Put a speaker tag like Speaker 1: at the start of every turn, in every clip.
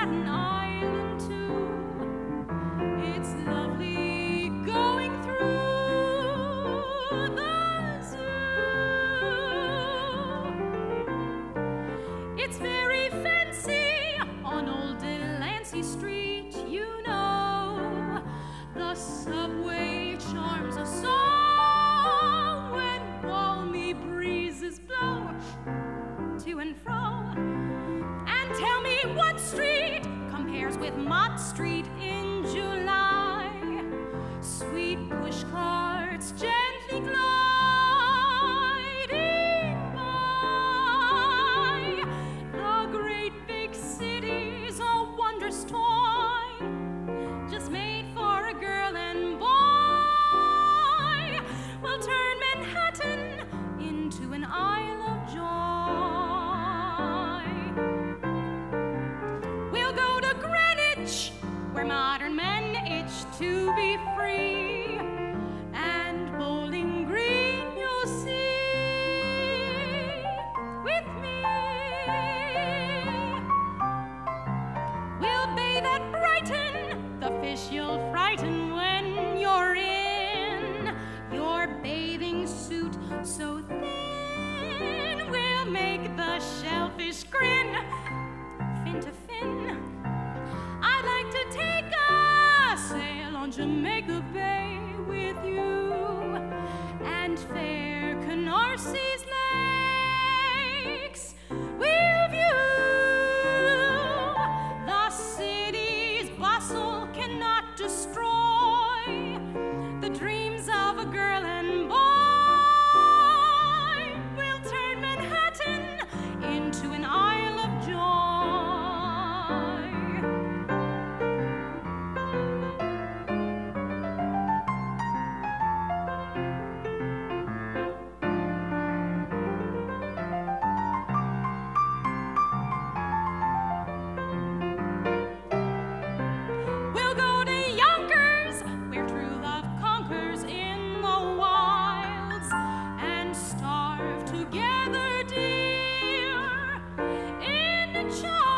Speaker 1: Staten Island too. It's lovely going through the zoo. It's very fancy on old Delancey Street, you know. The subway charms us all when balmy breezes blow to and fro. And tell me what street compares with Mott Street in July. Sweet push carts gently gliding by. The great big city's a wondrous toy, just made for a girl and boy. We'll turn Manhattan into an Isle of Joy. We'll go to Greenwich, where modern men itch to be free. And Bowling Green you'll see with me. We'll bathe at Brighton, the fish you'll frighten when you're in your bathing suit so thin. We'll make the shellfish grin, fin to fin. I'd like to take a sail on Jamaica Bay with you, and fair Canarsie lakes we'll view. The city's bustle cannot destroy the dreams of a girl and boy. We'll turn Manhattan into an Isle of Joy. We'll go to Yonkers, where true love conquers in the wilds, and starve together, dear, in the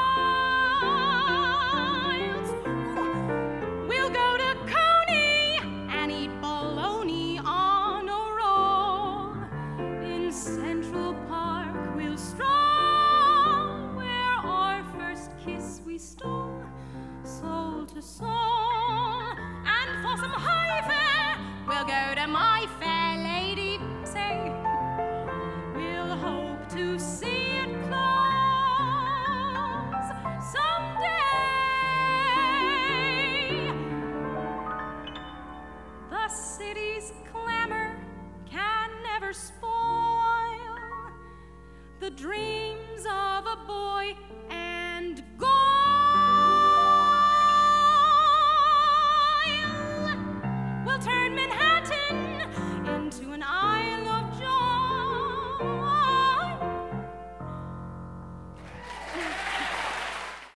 Speaker 1: childs. We'll go to Coney and eat bologna on a roll. In Central Park we'll stroll, where our first kiss we stole, soul to soul. And for some high fare, we'll go to My Fair Lady, say. We'll hope to see it close someday. The city's clamor can never spoil the dreams of a boy